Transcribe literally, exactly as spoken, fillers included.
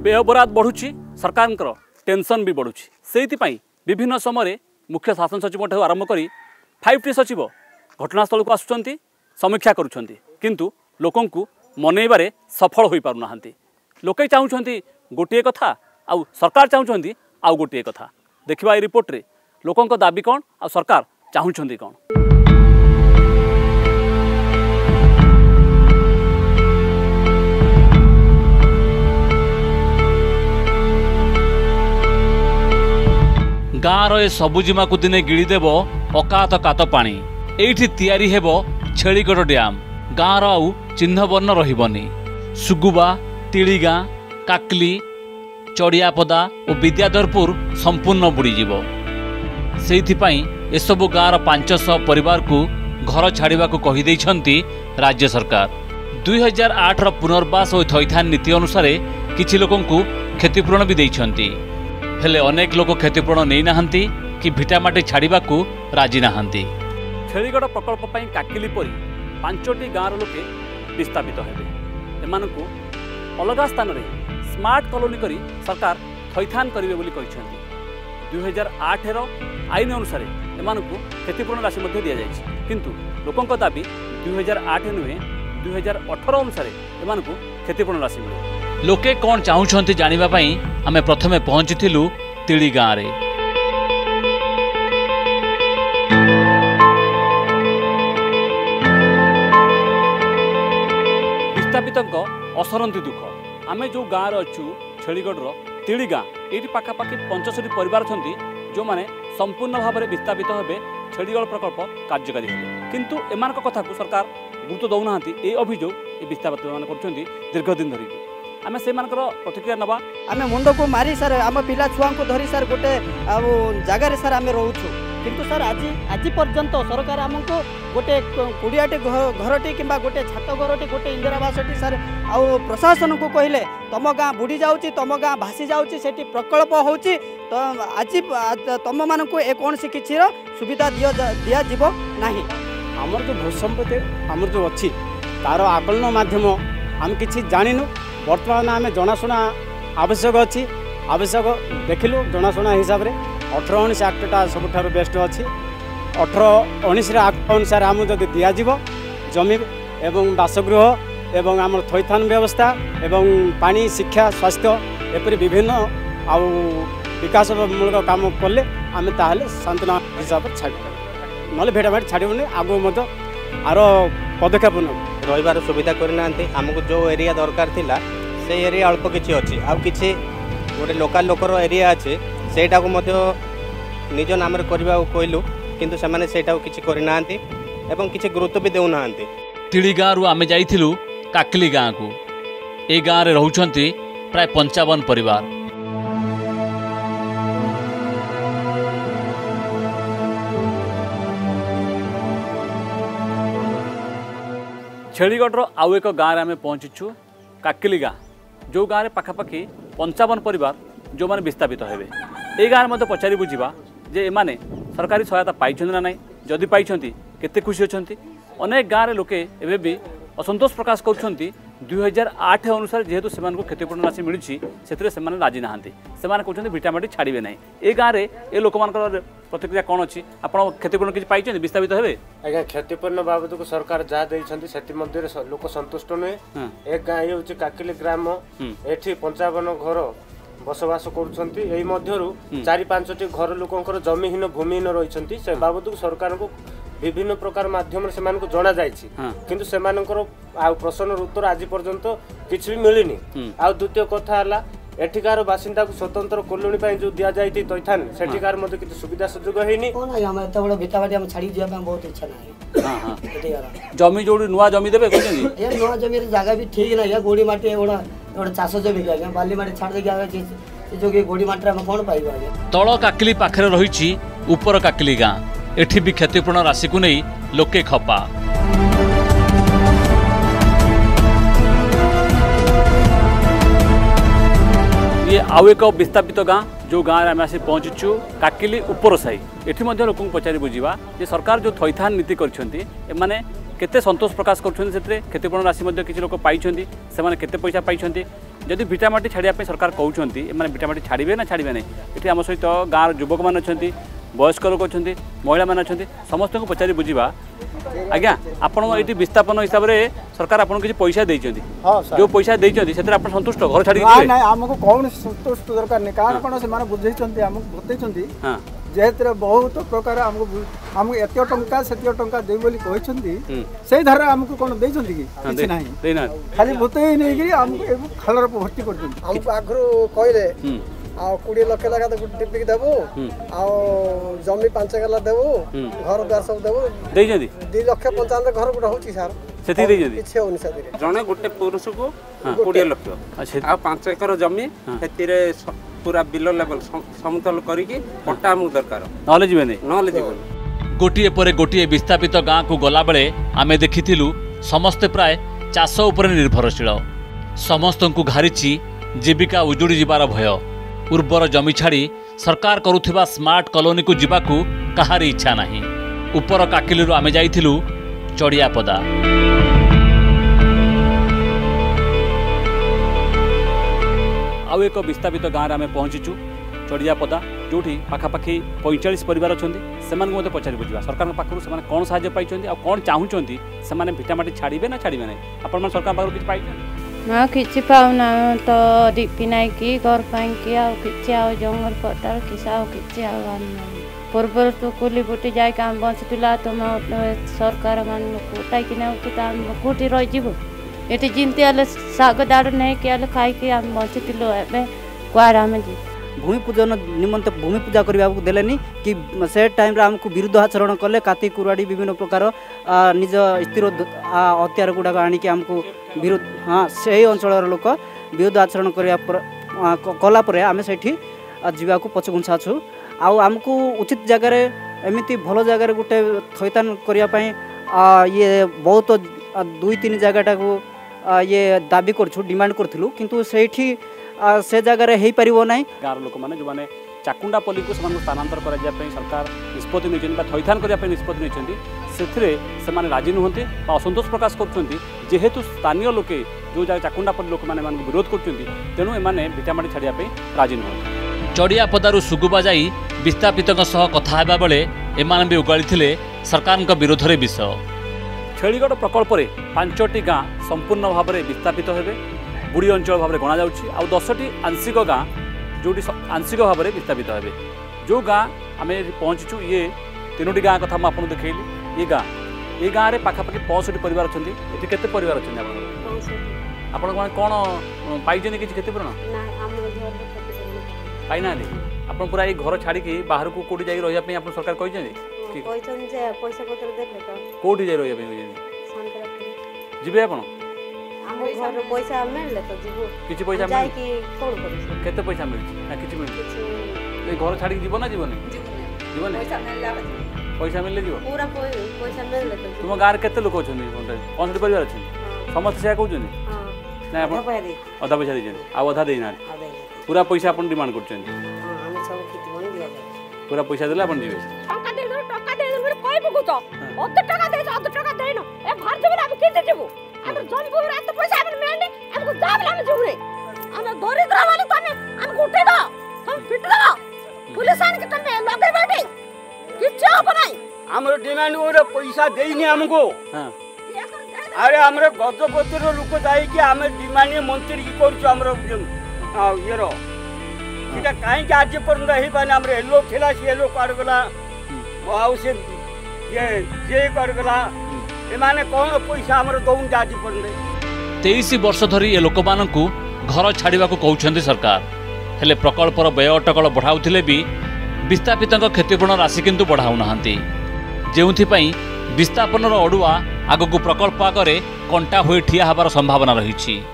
व्ययबराद बढ़ुची सरकार टेंशन भी बढ़ुची से विभिन्न समय मुख्य शासन सचिव आरंभ कर फाइव टी सचिव घटनास्थल को आसुंच समीक्षा करुँच किंतु लोकं को मनइबारे सफल हो पारना लोके चाहूँगी गोटे कथा आउ सरकार चाहूँगी आउ गोटे कथा देखा रिपोर्ट रे लोकों को दाबी कौन आ सरकार चाहूँगी कौन। गाँव रे सबुजिमा को दिने गिड़ीदेव अकात कात पानी एठी तैयारी हेबो छेलीगढ़ डैम गाँव आउ चिन्ह वर्ण रहिबनी सुगुबा तिलिगाँ काकली चढ़ियापदा और विद्याधरपुर संपूर्ण बुड़ीज से एसबू गाँव पांचश परिवार को घर छाड़ा को कहीदे राज्य सरकार दुई हजार आठ पुनर्वास और थैथान नीति अनुसार किछि लोकों को क्षतिपूरण भी देइछंती हेले अनेक लोक क्षतिपूरण नहीं नाहंती कि भिटामाटी छाड़ा को राजी नाहंती। छेलीगढ़ प्रकल्प पर काकिली परी पांचटी गाँव लोके विस्थापित हेबे एमानकु अलग स्थान रे स्मार्ट कॉलोनी करी सरकार थैथान करेंगे बोली दुई हजार आठ आईन अनुसार एमानकु क्षतिपूरण राशि मध्य दि जाए किंतु लोकों दाबी दुई हजार आठ नुहे दुई हजार अठर अनुसार एमानकु क्षतिपूरण राशि मिले। लोके कौन चाहूँगी जानिबा पई आमे प्रथमे पहुँचीलु तिली गाँव रे। विस्थापितों असरंती दुख आमे जो गाँव अच्छु छेलीगढ़ तिली गाँ ये पाखापाखि पंचष्ठी परिवार अच्छा जो मैंने संपूर्ण भाव में विस्थापित हे छेलीगढ़ प्रकल्प कार्यकारी है किंतु एम कथा को सरकार गुरुत्व दौना ये अभियोग ये विस्थापित मान कर दीर्घ दिन धरिकी आम से प्रतिक्रिया नवा आम मुंड को मारी सार आम पिला छुआ को धरी सार गोटे जगार सार आम रोचु किंतु सार आज आज पर्यंत सरकार आमको गोटे कुड़ियाटे घरटी कि गोटे छात घरटी गोटे इंदिरावासटी सार आउ प्रशासन को कहले तुम गाँ बुड़ी जाऊँगी तुम गाँ भासी जाऊँगी से प्रकल्प हो तो आज तुम मान को कौन सी किसी सुविधा दि दिज्व ना आमर जो भूसंपत्ति आमर जो अच्छी तार आकलन माध्यम आम कि जाणीनु बर्तमान आम जनाशुना आवश्यक अच्छी आवश्यक देखिलु जनाशुना हिसाब से अठर उन्नीस आक्टा सबुठ बेस्ट अच्छी अठर उन्नीस आक्ट अनुसार आम जदि दिज्व जमी एवं बासगृह एवं आम थैथान व्यवस्था एवं पानी शिक्षा स्वास्थ्य एपरी विभिन्न आउ विकासमूलक काम कले आम ताहले सांत्वना हिसाब से छाड़ ना भेटाभेट छाड़बनी आगू आर पदक्षेप न रही सुविधा करना आमको जो एरिया दरकार थिला से एरिया अल्प किछि अछि आ किछि गोटे लोकल लोकर एरिया अच्छे सेटा को मध्य निज नाम करबा कहलु किंतु से माने सेटा किछि करना एवं किछि गुरुत्व भी देउ नांती। तिली गाँव रु आमे जाइथिलु काकली गाँ को ए गाँव रे रहउछंती प्राय पंचावन परिवार छेलीगढ़ आउ एक गाँव में पहुँचीचु काकिली गाँ जो गाँव में पाखापाखि पंचावन परिवार जो मैंने विस्थापित हेबे ए गाँव में पचारि बुझा जे एमाने सरकारी सहायता पाई ना ना जदि पाई केते खुशी अच्छा अनेक गाँव में लोके एवं भी असंतोष प्रकाश कर दुई हजार आठ अनुसार जेहेतु से क्षतिपूरण राशि मिली से राजी ना से कहते भिटामाटी छाड़े ना ये गाँव में ये लोक प्रतिक्रिया कौन अच्छी आप क्षतिपूरण किसी पाई विस्थापित हे आज्ञा क्षतिपूर्ण बाबद को सरकार जहाँ देते लोक संतुष्ट नुहे एक गाँ हूँ काकिली ग्राम एठी पंचावन घर बसवास कर चारि पांचटी घर लोकंर जमीहीन भूमिहीन रही से बाबद को सरकार को विभिन्न प्रकार माध्यम से जना जाइछि किंतु से प्रश्न उत्तर आज पर्यंत किसी भी मिलनी आ द्वितीय कथा है एठिकार बासिंदा को स्वतंत्र कॉलोनी पे जो दिया जाई तैथान सेठिकार मते किछि सुविधा सुयोग हेनी कोन हम एत बड़ भिटाबाटी हम छाड़ी दिया बहुत इच्छा नाही हां हां जमी जोडी नुवा जमी देबे कहनी ए नुवा जमी रे जागा भी ठीक नाही गोडी माटी एवडा एवडा चाष जमी गया बाली माटी छाड़ दे गया से जो के गोडी माटी हम कोन पाइबा तळ काकली पाखरे रहिछि ऊपर काकली गाँ एठी भी क्षतिपूर्ण राशि को नहीं लोके खपा ये आउ एक विस्थापित गाँ जो गाँव में आसी पहुँचीचु काकिली उपर साई एठी मध्य लोक पचारि बुझा जे सरकार जो थैथान नीति करछन्ती केते संतोष प्रकाश कर क्षतिपूरण राशि किसी लोक पाई से केते पैसा पाई जदि भिटामाटी छाड़िया सरकार कहते हैं भिटामाटी छाड़े ना छाड़े ना ये आम सहित गाँव युवक मैंने अच्छा वयस्क लोक अच्छा महिला मैंने अच्छा समस्त को पचारि बुझा आज्ञा आपण ये विस्थापन हिसाब से सरकार आपको किसी पैसा देते जो पैसा देते सन्तुष्ट घर छाड़ी आमको कौन सन्तुष्ट दरकार नहीं कारण कौन से बुझे आमको बतई जेहतु बहुत प्रकार आमको एत टंका से टंका दे से धारा आमको कौन देना खाली बतई नहीं आमको खालर भर्ती कर आगु कहले कोड़े लक्ष लगा टिपिक देवु जमी पांच गला देवु घर द्वार सब देवु दि लक्ष पंचानबे घर गोटे हूँ सर जड़े गोटे पुरुष को कोड़े लक्ष आ पांच एकर जमी से पूरा बिल लेवल समतल करके पट्टा आमको दरकार नले जीवन नले जीवन गोटे पर गोटे विस्थापित गाँ को गला बेले आमे देखिथिलु समस्ते प्राय चाष उपर निर्भरशील समस्त को घारिछि जीविका उजुड़ी जिबार भय उर्वर जमी छाड़ी सरकार करुथिबा स्मार्ट कॉलोनी को जिबाकू कहारी इच्छा नाही उपर काकिलु आमे जाइथिलु चढ़ियापदा आउ एक विस्थापित गाँव में आम पहुँचीचु चढ़ियापदा जो पाखापाखि पैंचाश परिवार अच्छा से पचारि बुझा सरकार पाखु से कौन साहाय्य पाई कौन चाहूँगी से भिटामाटी छाड़े ना छाड़े ना आपण सरकार पाखु किसी पाई ना किसी पाऊना तो दीपी नाई की घर पाई आउ कि आउ जंगल पटार किसी आउ कि पूर्व तो कुली बुटी जाए आम बचुला तुम सरकार मान उठाई आम कौटी रही ये जिमती शाग दाड़ नहीं कि खाई आम बचुलु ए कुआड़ आम जी भूमि पूजन निमंत भूमि पूजा करने को देलेनी कि से टाइम आमको विरुद्ध आचरण कले काती कुराड़ी विभिन्न प्रकार निज स्थिर हथियार गुड़ाक आणिक आमको विरुद्ध हाँ से अंचल लोक विरुद्ध आचरण कलापर आम से जावा पछघुंचा छु आमको उचित जगार एमती भल जगार गोटे थैतान करने ये बहुत दुई तीन जगटा को ये दाबी कर डिमांड करूँ किंतु से से जगार हो पार ना गाँव लोक मैंने जो मैंने चाकुंडा पल्ली को स्थानांतर करने सरकार निष्पत्ति नहीं थैथान करने निष्पत्ति नहीं से राजी नुहति असंतोष प्रकाश करेतु स्थानीय लोके जो जगह चाकुंडा पल्ली लोक मैंने विरोध कर तेणु एने भिटामाटी छाड़िया राजी नुहति चढ़ियापदारू सुगुबा जाई विस्थापित कथा हेबा बेले एमाने भी उगाड़ी सरकार विरोध में विष छेलीगढ़ प्रकल्प में पांचटी गाँ संपूर्ण भाव में विस्थापित हेबे बुढ़ी अंचल भाव में गणा जाउछि आ दसटी आंशिक गाँ जो आंशिक भाव में विस्थापित हेबे जो गाँ आम पहुँचीचु ये तीनोटी गाँ कथा मुझे देखली ये गाँ ये गाँव में पाखापाखि पैंसठ परिवार अच्छा ये केते परिवार अच्छा आप कौन पाई कि क्षतिपूरण पाई ना आप पूरा ये घर छाड़ी बाहर को कौटी जाए रही आप सरकार कही कौटी जाए रही जी आप पैसा मिले तो जीवो किछि पैसा जाय कि कोन करू केते पैसा मिलछि ना किछि मिलछि ए घर छाड़ी जीवन ना जीवन जीवन पैसा मिलला पैसा मिलले जीव पूरा पैसा मिलले तो तुम गार केते लोक अछन पांचटी परिवार अछन समस्त से कहउछन हां ना अपन आधा पैसा देछन आ आधा देना पूरा पैसा अपन डिमांड करछन हां हम सब खेती बन दिया पूरा पैसा देला अपन जीवे टका दे दो टका दे दो कोइ बकुतो अध टका दे अध टका देनो ए भार जब हम केते जेबो हम जन को रात पैसा हम मेने हमको जाबला हम जुरे हम दरिद्र वाले तने हम उठे दो हम फिट दो पुलिस आन के तने लगे बैठे किछ हो नहीं हमर डिमांड ओरे पैसा देइनी हमको हां अरे हमरे गजपतिर लोक जाई कि हम डिमांड मंत्री की करछु हमर ये रो इटा काहे के आज पर रही पाने हमरे हेलो थिला से हेलो काड गला आउ से ये जे कर गला एमाने कौन पैसा हमर दउन जाजी पड़े तेईस वर्ष धरी ए लोक मानकू घर छाड़वा को कहउछन्ती सरकार हेले प्रकल्पर व्यय अटकल बढ़ाउथिले भी विस्थापित क्षतिपूरण राशि किंतु बढ़ाउ नाहंती जेउथिपई विस्थापनर अडुआ आगकू प्रकल्प आगरे कंटा होई ठिया हबार संभावना रही।